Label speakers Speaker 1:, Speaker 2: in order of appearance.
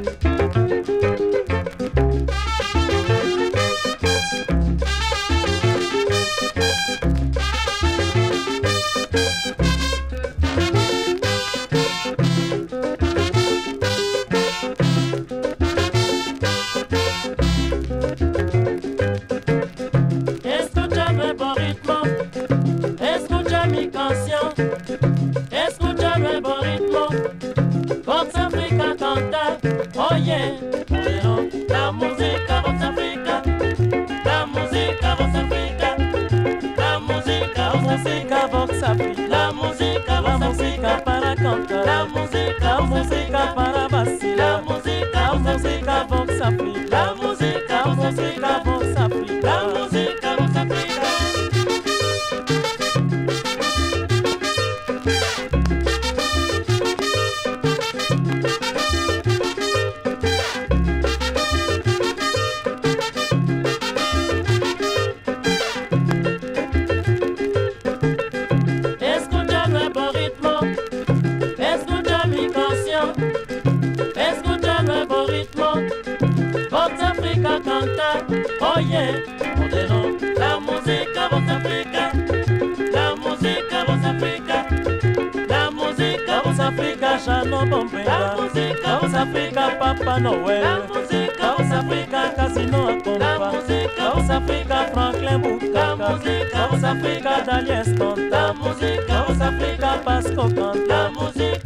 Speaker 1: Escucha nuevo ritmo, escucha mi canción, escucha nuevo ritmo, Vox Africa canta, oye, pero la música Vox Africa, la música Vox Africa, la música Vox Africa, Vox Africa, la música para cantar, la música para vacilar, la música Vox Africa, Vox Africa, la música Vox Africa, Vox Africa, la música Vox Africa. Escucha nuevo ritmo, escucha mi canción, escucha nuevo ritmo, Vox Africa canta, oye, modelo, la música Vox Africa, la música Vox Africa, la música Vox Africa, Chano Bombera, la música Vox Africa, Papa Noel, la música Vox Africa, Casino Acompa, la música Vox Africa, Franklin Bukaka, la música Vox Africa, Dalies Conta, la música Vox Africa, Pasco Canta, la música